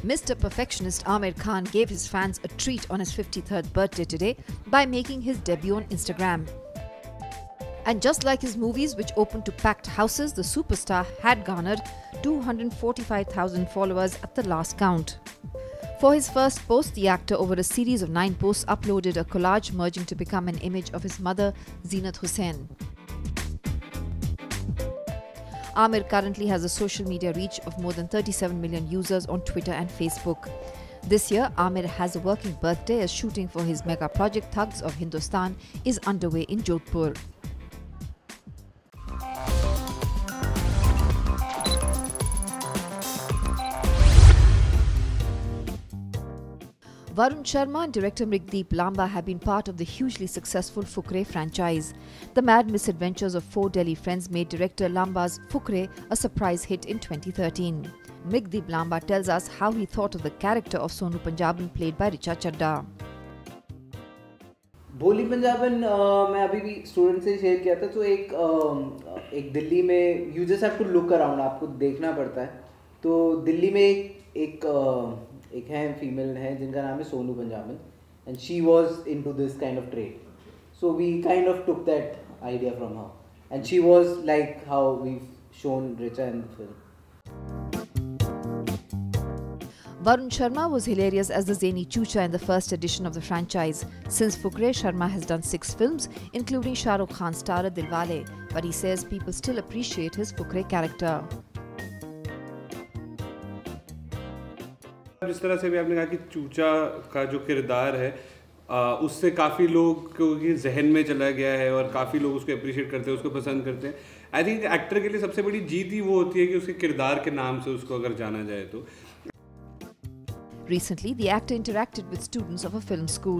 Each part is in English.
Mr. Perfectionist Aamir Khan gave his fans a treat on his 53rd birthday today by making his debut on Instagram. And just like his movies, which opened to packed houses, the superstar had garnered 245,000 followers at the last count. For his first post, the actor, over a series of 9 posts, uploaded a collage merging to become an image of his mother, Zeenat Hussain. Aamir currently has a social media reach of more than 37 million users on Twitter and Facebook. This year, Aamir has a working birthday as shooting for his mega project Thugs of Hindustan is underway in Jodhpur. Varun Sharma and director Mrigdeep Lamba have been part of the hugely successful Fukre franchise. The mad misadventures of 4 Delhi friends made director Lamba's Fukre a surprise hit in 2013. Mrigdeep Lamba tells us how he thought of the character of Sonu Punjaban played by Richa Chadda. भोली पंजाबन मैं अभी भी student से share किया था, तो एक दिल्ली में you just have to look around, आपको देखना पड़ता है. तो दिल्ली में एक है फीमेल है जिनका नाम है Sonu Punjaban, and she was into this kind of trade. So we kind of took that idea from her, and she was like how we shown Richa in the film. Varun Sharma was hilarious as the zany Chucha in the first edition of the franchise. Since Fukre, Sharma has done 6 films, including Shah Rukh Khan's starrer Dilwale, but he says people still appreciate his Fukre character. जिस तरह से भी आपने कहा कि चूचा का जो किरदार है उससे काफ़ी लोग के जहन में चला गया है और काफ़ी लोग उसको अप्रिशिएट करते हैं, उसको पसंद करते हैं. आई थिंक एक्टर के लिए सबसे बड़ी जीत ही वो होती है कि उसके किरदार के नाम से उसको अगर जाना जाए तो. Recently, the actor interacted with students of a film school.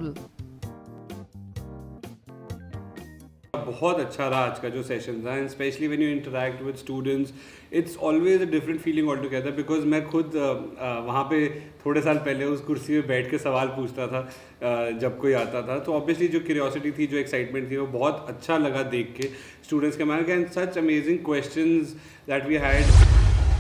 बहुत अच्छा रहा आज का जो सेशन था, and specially when you interact with students it's always a different feeling all together. Because मैं खुद वहाँ पे थोड़े साल पहले उस कुर्सी में बैठ के सवाल पूछता था जब कोई आता था, तो ऑब्वियसली जो क्यूरियोसिटी थी, जो एक्साइटमेंट थी, वो बहुत अच्छा लगा देख के स्टूडेंट्स के मार के, and such amazing questions that we had.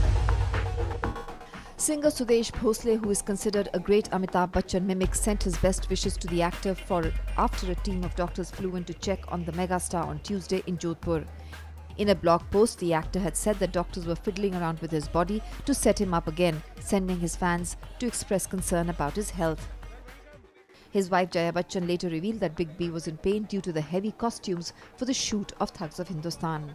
Singer Sudesh Bhosle, who is considered a great Amitabh Bachchan mimic, sent his best wishes to the actor after a team of doctors flew in to check on the megastar on Tuesday in Jodhpur. In a blog post, the actor had said that doctors were fiddling around with his body to set him up again, sending his fans to express concern about his health. His wife Jaya Bachchan later revealed that Big B was in pain due to the heavy costumes for the shoot of Thugs of Hindustan.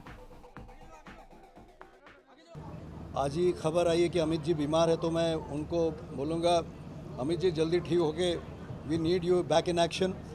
आज ही खबर आई है कि अमित जी बीमार है, तो मैं उनको बोलूँगा अमित जी जल्दी ठीक होके we need you back in action.